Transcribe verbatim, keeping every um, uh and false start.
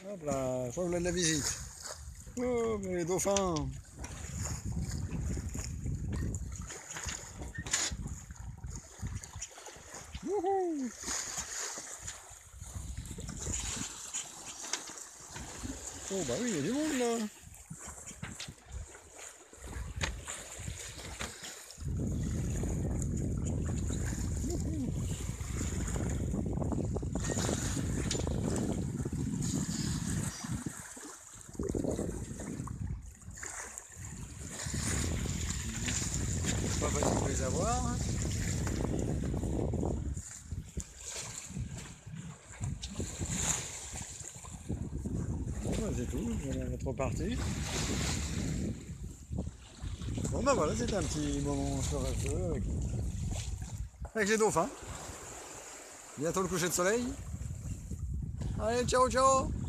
Hop là, je crois que vous avez de la visite. Oh, mais les dauphins. Wouhou. Oh bah oui, il y a du monde là. C'est pas facile de les avoir. Hein. Bon bah c'est tout, je vais être reparti. Bon bah voilà, c'était un petit moment sur un feu avec, avec les dauphins. Bientôt le coucher de soleil. Allez, ciao ciao.